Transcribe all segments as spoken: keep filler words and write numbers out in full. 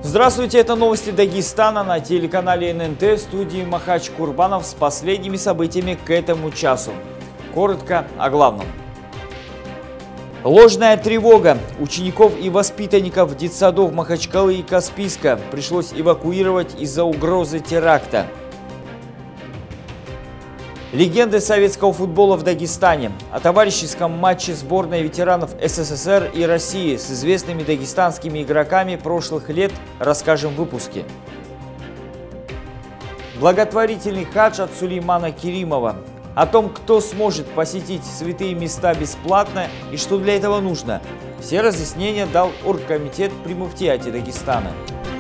Здравствуйте, это новости Дагестана на телеканале эн эн тэ, в студии Махач Курбанов с последними событиями к этому часу. Коротко о главном. Ложная тревога. Учеников и воспитанников детсадов Махачкалы и Каспийска пришлось эвакуировать из-за угрозы теракта. Легенды советского футбола в Дагестане. О товарищеском матче сборной ветеранов эс эс эс эр и России с известными дагестанскими игроками прошлых лет расскажем в выпуске. Благотворительный хадж от Сулеймана Керимова. О том, кто сможет посетить святые места бесплатно и что для этого нужно. Все разъяснения дал оргкомитет при муфтияте Дагестана.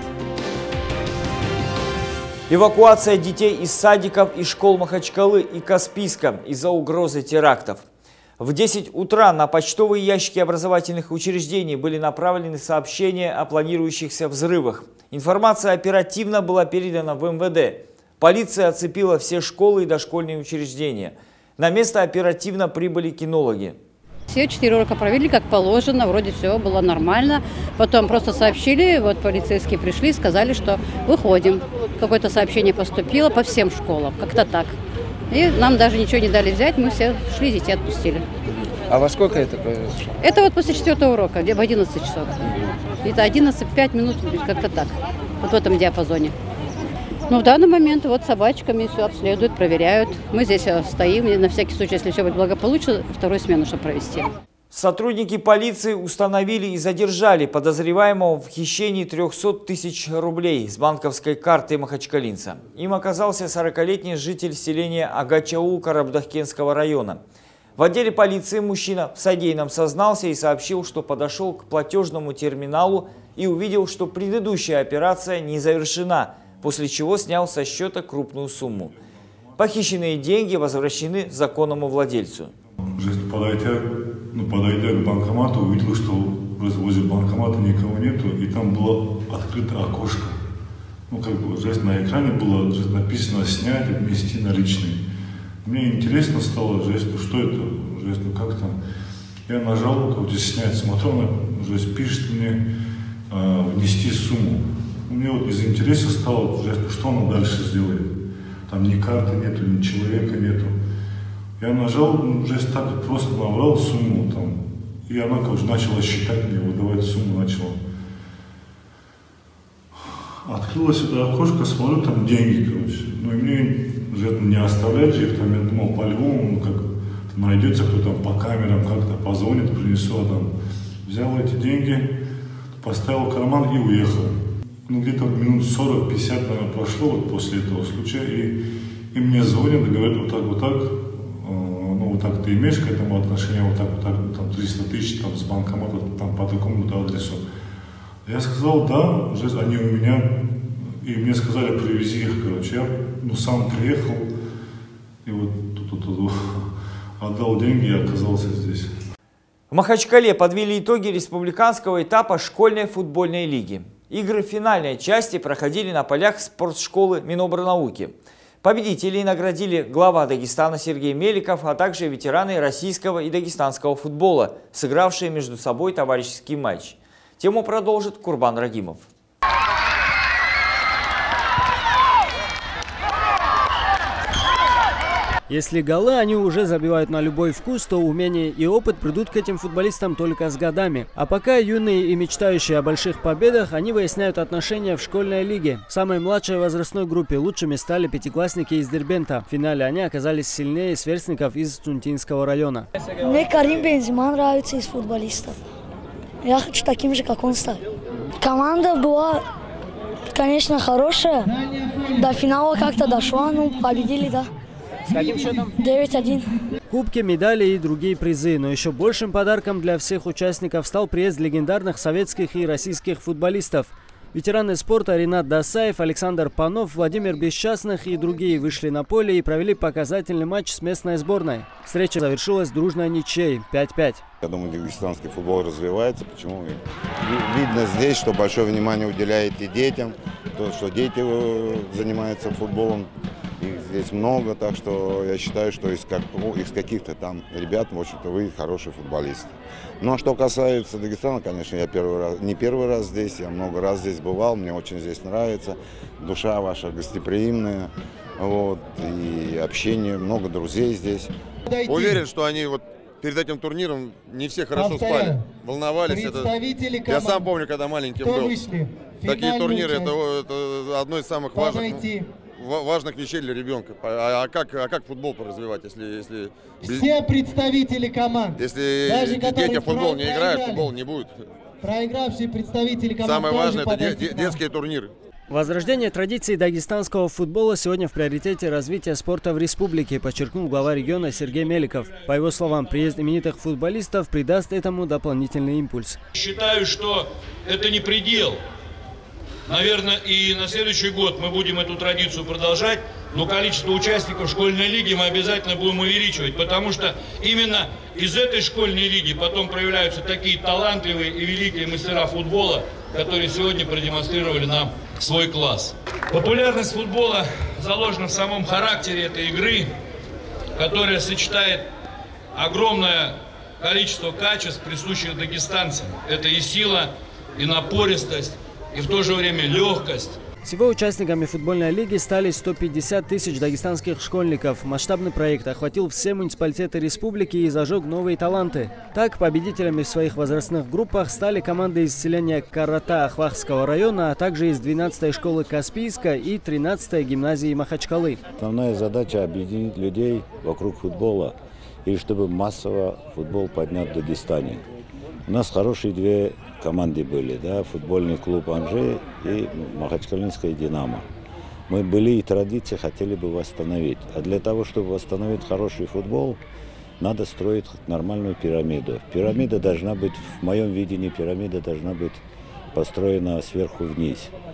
Эвакуация детей из садиков и школ Махачкалы и Каспийска из-за угрозы терактов. В десять утра на почтовые ящики образовательных учреждений были направлены сообщения о планирующихся взрывах. Информация оперативно была передана в эм вэ дэ. Полиция оцепила все школы и дошкольные учреждения. На место оперативно прибыли кинологи. Все четыре урока провели как положено, вроде все было нормально. Потом просто сообщили, вот полицейские пришли, сказали, что выходим. Какое-то сообщение поступило по всем школам, как-то так. И нам даже ничего не дали взять, мы все шли, детей отпустили. А во сколько это произошло? Это вот после четвертого урока, где в одиннадцать часов. Это одиннадцать пять минут, как-то так, вот в этом диапазоне. Но в данный момент вот собачками все обследуют, проверяют. Мы здесь стоим, и на всякий случай, если все будет благополучно, вторую смену, чтобы провести. Сотрудники полиции установили и задержали подозреваемого в хищении трёхсот тысяч рублей с банковской карты махачкалинца. Им оказался сорокалетний житель селения Агачау Карабдахкенского района. В отделе полиции мужчина в содеянном сознался и сообщил, что подошел к платежному терминалу и увидел, что предыдущая операция не завершена, после чего снял со счета крупную сумму. Похищенные деньги возвращены законному владельцу. Подойдя, ну, подойдя к банкомату, увидел, что возле банкомата никого нету, и там было открыто окошко. Ну, как бы, жесть, на экране было жесть, написано «снять, внести наличные». Мне интересно стало, жесть, ну что это, жесть, ну как там. Я нажал, как здесь снять, смотрю, она жесть, пишет мне э, «внести сумму». Мне вот из интереса стало, что она дальше сделает. Там ни карты нету, ни человека нету. Я нажал, ну, жесть так просто набрал сумму там. И она, короче, начала считать мне, выдавать сумму начала. Открылось это окошко, смотрю, там деньги, короче. Ну и мне же не оставлять же их, там я думал, по-любому, ну как найдется кто там по камерам, как-то позвонит, принесу, а там взял эти деньги, поставил в карман и уехал. Ну, где-то минут сорок-пятьдесят, наверное, прошло вот после этого случая, и, и мне звонят и говорят, вот так, вот так, э, ну, вот так ты имеешь к этому отношение, вот так, вот так, там, триста тысяч, там, с банкомата, там, по такому-то адресу. Я сказал, да, жизнь, они у меня, и мне сказали, привези их, короче, я, ну, сам приехал, и вот тут, тут, тут, отдал деньги и оказался здесь. В Махачкале подвели итоги республиканского этапа школьной футбольной лиги. Игры финальной части проходили на полях спортшколы Минобрнауки. Победителей наградили глава Дагестана Сергей Меликов, а также ветераны российского и дагестанского футбола, сыгравшие между собой товарищеский матч. Тему продолжит Курбан Рагимов. Если голы они уже забивают на любой вкус, то умение и опыт придут к этим футболистам только с годами. А пока юные и мечтающие о больших победах, они выясняют отношения в школьной лиге. В самой младшей возрастной группе лучшими стали пятиклассники из Дербента. В финале они оказались сильнее сверстников из Цунтинского района. Мне Карим Бензима нравится из футболистов. Я хочу таким же, как он стать. Команда была, конечно, хорошая. До финала как-то дошла, ну, победили, да. С каким счетом? девять один. Кубки, медали и другие призы. Но еще большим подарком для всех участников стал приезд легендарных советских и российских футболистов. Ветераны спорта Ринат Дасаев, Александр Панов, Владимир Бесчастных и другие вышли на поле и провели показательный матч с местной сборной. Встреча завершилась дружной ничьей пять пять. Я думаю, дагестанский футбол развивается. Почему? Видно здесь, что большое внимание уделяете детям, то, что дети занимаются футболом. Их здесь много, так что я считаю, что из, как, из каких-то там ребят, в общем-то, выйдет хороший футболист. Ну, а что касается Дагестана, конечно, я первый раз, не первый раз здесь, я много раз здесь бывал, мне очень здесь нравится. Душа ваша гостеприимная, вот, и общение, много друзей здесь. Уверен, что они вот перед этим турниром не все хорошо спали, волновались. Это... Я сам помню, когда маленьким был. Такие турниры, это, это одно из самых важных, важных вещей для ребенка. А, а, как, а как футбол развивать, если, если все представители команд, если даже дети в футбол не играют, футбол не будет. Проигравшие представители команд. Самое важное это де, де, детские турниры. Возрождение традиций дагестанского футбола сегодня в приоритете развития спорта в республике, подчеркнул глава региона Сергей Меликов. По его словам, приезд именитых футболистов придаст этому дополнительный импульс. Считаю, что это не предел. Наверное, и на следующий год мы будем эту традицию продолжать, но количество участников школьной лиги мы обязательно будем увеличивать, потому что именно из этой школьной лиги потом проявляются такие талантливые и великие мастера футбола, которые сегодня продемонстрировали нам свой класс. Популярность футбола заложена в самом характере этой игры, которая сочетает огромное количество качеств, присущих дагестанцам. Это и сила, и напористость, и в то же время легкость. Всего участниками футбольной лиги стали сто пятьдесят тысяч дагестанских школьников. Масштабный проект охватил все муниципалитеты республики и зажег новые таланты. Так, победителями в своих возрастных группах стали команды из селения Карата Ахвахского района, а также из двенадцатой школы Каспийска и тринадцатой гимназии Махачкалы. Основная задача – объединить людей вокруг футбола, и чтобы массово футбол поднять в Дагестане. У нас хорошие две команды были, да, футбольный клуб «Анжи» и Махачкалинская «Динамо». Мы были и традиции хотели бы восстановить. А для того, чтобы восстановить хороший футбол, надо строить нормальную пирамиду. Пирамида должна быть, в моем видении, пирамида должна быть построена сверху вниз.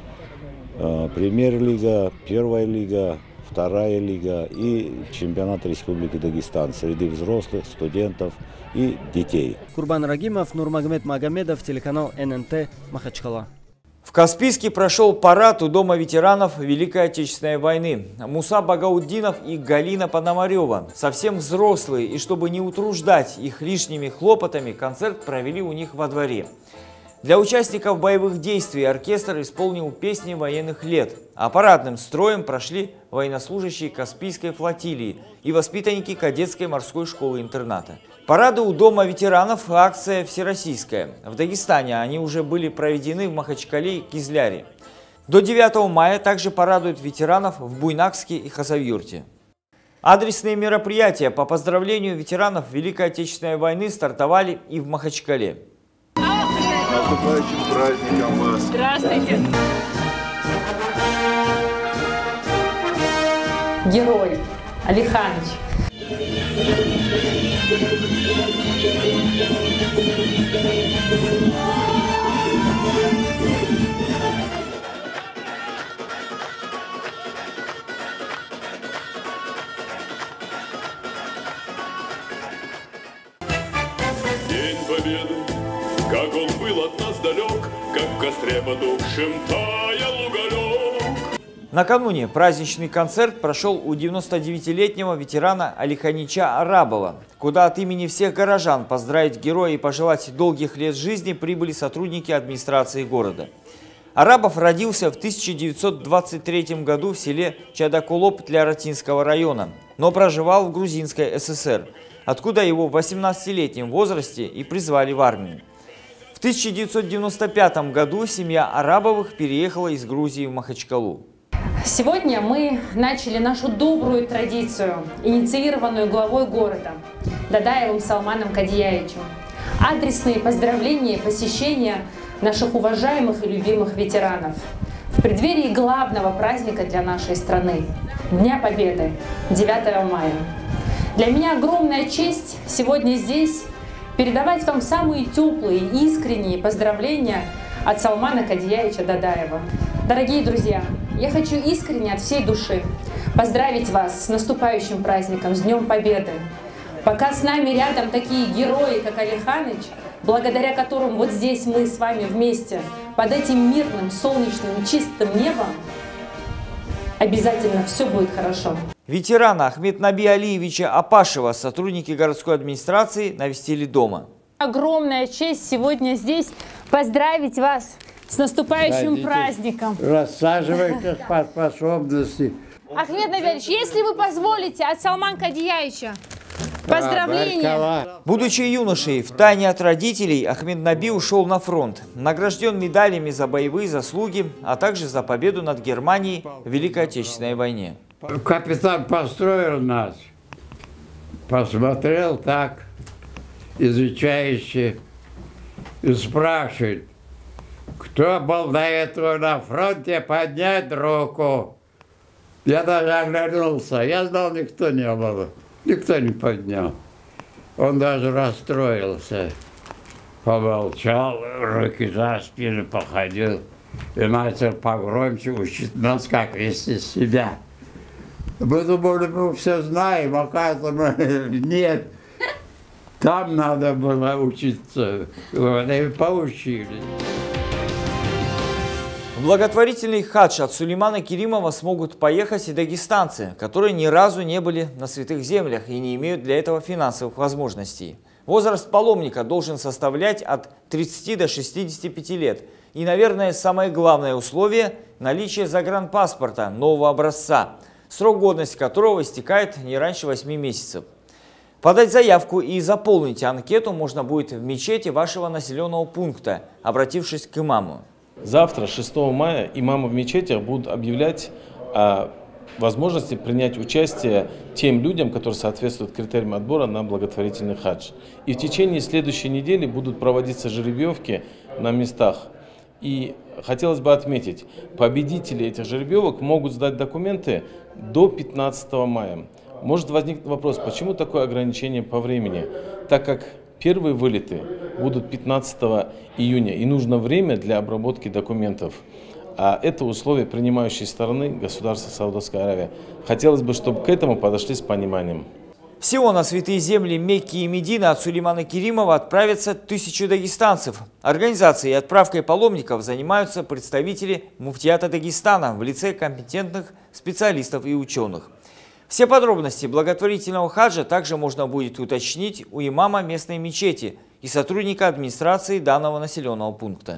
Премьер-лига, первая лига, вторая лига и чемпионат Республики Дагестан среди взрослых, студентов и детей. Курбан Рагимов, Нурмагомед Магомедов, телеканал эн эн тэ, Махачкала. В Каспийске прошел парад у Дома ветеранов Великой Отечественной войны. Муса Багауддинов и Галина Пономарева, совсем взрослые, и чтобы не утруждать их лишними хлопотами, концерт провели у них во дворе. Для участников боевых действий оркестр исполнил песни военных лет, а парадным строем прошли военнослужащие Каспийской флотилии и воспитанники кадетской морской школы-интерната. Парады у Дома ветеранов – акция всероссийская. В Дагестане они уже были проведены в Махачкале и Кизляре. До девятого мая также порадуют ветеранов в Буйнакске и Хасавюрте. Адресные мероприятия по поздравлению ветеранов Великой Отечественной войны стартовали и в Махачкале. С наступающим праздником вас! Здравствуйте! Герой Алиханыч. День Победы, как он был от нас далек, как в костре потухшем таял уголек. Накануне праздничный концерт прошел у девяностодевятилетнего ветерана Алиханича Арабова, куда от имени всех горожан поздравить героя и пожелать долгих лет жизни прибыли сотрудники администрации города. Арабов родился в тысяча девятьсот двадцать третьем году в селе Чадакулоп Тляратинского района, но проживал в Грузинской эс эс эр, откуда его в восемнадцатилетнем возрасте и призвали в армию. В тысяча девятьсот девяносто пятом году семья Арабовых переехала из Грузии в Махачкалу. Сегодня мы начали нашу добрую традицию, инициированную главой города Дадаевым Салманом Кадияевичем. Адресные поздравления и посещения наших уважаемых и любимых ветеранов в преддверии главного праздника для нашей страны – Дня Победы, девятого мая. Для меня огромная честь сегодня здесь передавать вам самые теплые, искренние поздравления от Салмана Кадияевича Дадаева. Дорогие друзья, я хочу искренне от всей души поздравить вас с наступающим праздником, с Днем Победы. Пока с нами рядом такие герои, как Алиханыч, благодаря которым вот здесь мы с вами вместе, под этим мирным, солнечным, чистым небом, Обязательно все будет хорошо. Ветерана Ахметнаби Алиевича Апашева сотрудники городской администрации навестили дома. Огромная честь сегодня здесь поздравить вас с наступающим Пройдите, праздником. Рассаживайтесь по способности. Ахметнаби Алиевич, если вы позволите, от Салмана Кадияевича поздравления. Будучи юношей, втайне от родителей, Ахметнаби ушел на фронт. Награжден медалями за боевые заслуги, а также за победу над Германией в Великой Отечественной войне. Капитан построил нас, посмотрел так, изучающе, и спрашивает, кто был до этого на фронте, поднять руку. Я даже оглянулся, я знал, никто не был, никто не поднял. Он даже расстроился, помолчал, руки за спину походил и начал погромче учить нас, как вести себя. Мы думали, мы все знаем, оказывается, мы нет. Там надо было учиться, вот, и поучили. В благотворительный хадж от Сулеймана Керимова смогут поехать и дагестанцы, которые ни разу не были на святых землях и не имеют для этого финансовых возможностей. Возраст паломника должен составлять от тридцати до шестидесяти пяти лет. И, наверное, самое главное условие – наличие загранпаспорта нового образца, срок годности которого истекает не раньше восьми месяцев. Подать заявку и заполнить анкету можно будет в мечети вашего населенного пункта, обратившись к имаму. Завтра, шестого мая, имамы в мечетях будут объявлять о возможности принять участие тем людям, которые соответствуют критериям отбора на благотворительный хадж. И в течение следующей недели будут проводиться жеребьевки на местах. И хотелось бы отметить, победители этих жеребьевок могут сдать документы до пятнадцатого мая. Может возникнуть вопрос, почему такое ограничение по времени? Так как первые вылеты будут пятнадцатого июня, и нужно время для обработки документов. А это условие принимающей стороны государства Саудовская Аравия. Хотелось бы, чтобы к этому подошли с пониманием. Всего на святые земли Мекки и Медины от Сулеймана Керимова отправятся тысячи дагестанцев. Организацией и отправкой паломников занимаются представители муфтията Дагестана в лице компетентных специалистов и ученых. Все подробности благотворительного хаджа также можно будет уточнить у имама местной мечети и сотрудника администрации данного населенного пункта.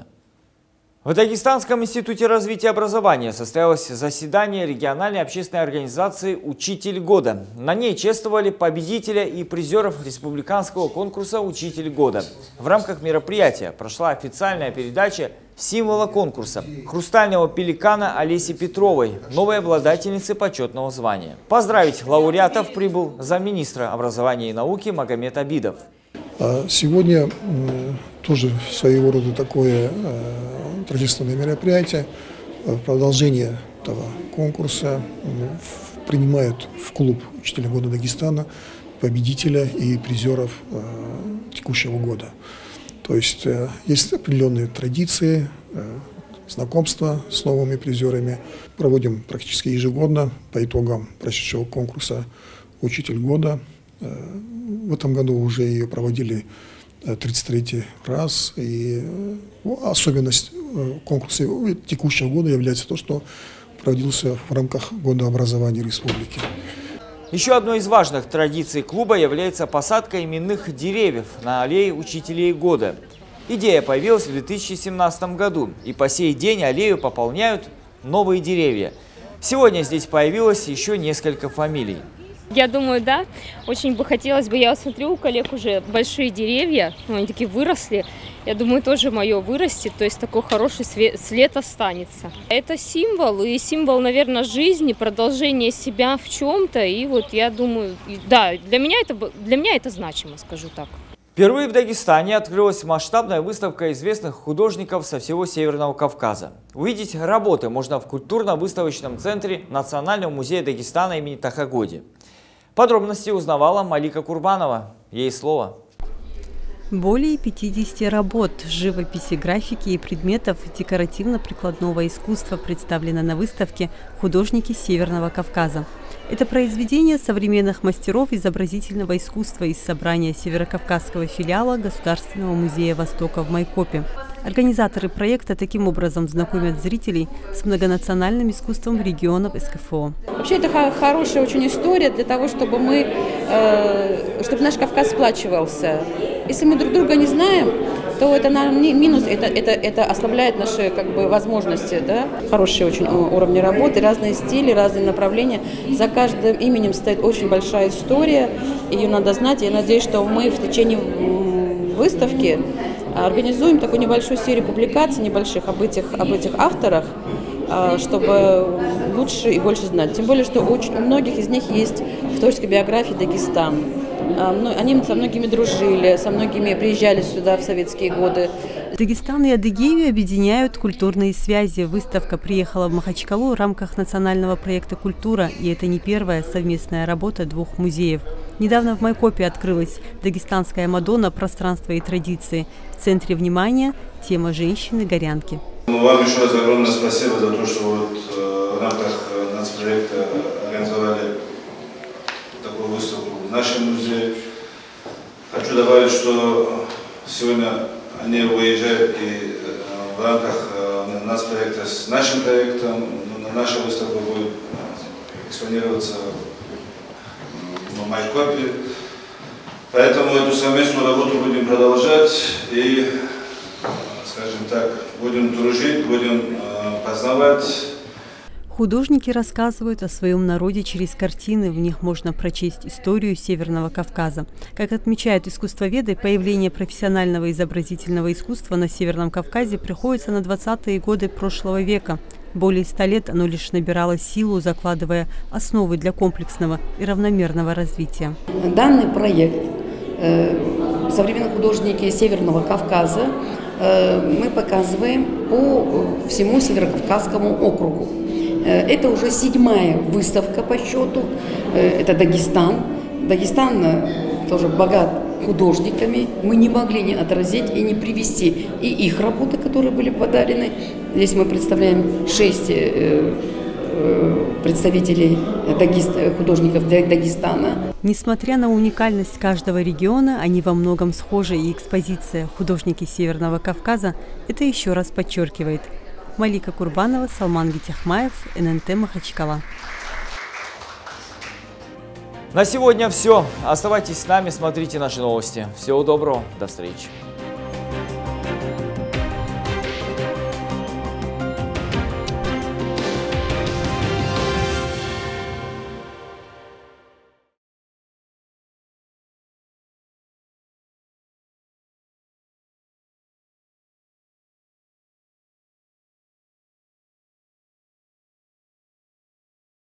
В Дагестанском институте развития образования состоялось заседание региональной общественной организации «Учитель года». На ней чествовали победителя и призеров республиканского конкурса «Учитель года». В рамках мероприятия прошла официальная передача символа конкурса – хрустального пеликана Олеси Петровой, новой обладательницы почетного звания. Поздравить лауреатов прибыл замминистра образования и науки Магомед Абидов. Сегодня тоже своего рода такое торжественное мероприятие. В продолжение этого конкурса принимают в клуб «Учителя года Дагестана» победителя и призеров текущего года. То есть есть определенные традиции, знакомства с новыми призерами. Проводим практически ежегодно по итогам прошедшего конкурса «Учитель года». В этом году уже ее проводили тридцать третий раз. И особенность конкурса текущего года является то, что проводился в рамках Года образования республики. Еще одной из важных традиций клуба является посадка именных деревьев на аллее Учителей года. Идея появилась в две тысячи семнадцатом году, и по сей день аллею пополняют новые деревья. Сегодня здесь появилось еще несколько фамилий. Я думаю, да. Очень бы хотелось бы, я вот смотрю, у коллег уже большие деревья, ну, они такие выросли. Я думаю, тоже мое вырастет, то есть такой хороший след останется. Это символ, и символ, наверное, жизни, продолжение себя в чем-то. И вот я думаю, да, для меня это, для меня это значимо, скажу так. Впервые в Дагестане открылась масштабная выставка известных художников со всего Северного Кавказа. Увидеть работы можно в культурно-выставочном центре Национального музея Дагестана имени Тахагоди. Подробности узнавала Малика Курбанова. Ей слово. Более пятидесяти работ живописи, графики и предметов декоративно-прикладного искусства представлено на выставке «Художники Северного Кавказа». Это произведения современных мастеров изобразительного искусства из собрания Северокавказского филиала Государственного музея Востока в Майкопе. Организаторы проекта таким образом знакомят зрителей с многонациональным искусством регионов эс ка эф о. Вообще это хорошая очень история для того, чтобы мы, э, чтобы наш Кавказ сплачивался. Если мы друг друга не знаем, то это нам минус, это, это, это ослабляет наши как бы возможности. Да? Хорошие очень уровни работы, разные стили, разные направления. За каждым именем стоит очень большая история, ее надо знать. Я надеюсь, что мы в течение выставки организуем такую небольшую серию публикаций небольших об этих, об этих авторах, чтобы лучше и больше знать. Тем более, что очень, у многих из них есть в творческой биографии Дагестан. Они со многими дружили, со многими приезжали сюда в советские годы. Дагестан и Адыгею объединяют культурные связи. Выставка приехала в Махачкалу в рамках национального проекта «Культура», и это не первая совместная работа двух музеев. Недавно в Майкопе открылась дагестанская Мадонна «Пространство и традиции». В центре внимания тема женщины-горянки. Вам еще раз огромное спасибо за то, что вот в рамках нацпроекта организовали такую выставку в нашем музее. Хочу добавить, что сегодня они выезжают и в рамках нацпроекта с нашим проектом. Наша выставка будет экспонироваться в Майкопе. Поэтому эту совместную работу будем продолжать и, скажем так, будем дружить, будем познавать. Художники рассказывают о своем народе через картины. В них можно прочесть историю Северного Кавказа. Как отмечают искусствоведы, появление профессионального изобразительного искусства на Северном Кавказе приходится на двадцатые годы прошлого века. Более ста лет оно лишь набирало силу, закладывая основы для комплексного и равномерного развития. Данный проект «Современные художники Северного Кавказа» мы показываем по всему Северокавказскому округу. Это уже седьмая выставка по счету. Это Дагестан. Дагестан тоже богат художниками. Мы не могли не отразить и не привести и их работы, которые были подарены. Здесь мы представляем шесть представителей художников Дагестана. Несмотря на уникальность каждого региона, они во многом схожи, и экспозиция «Художники Северного Кавказа» это еще раз подчеркивает. Малика Курбанова, Салман Гитяхмаев, эн эн тэ Махачкала. На сегодня все. Оставайтесь с нами, смотрите наши новости. Всего доброго, до встречи.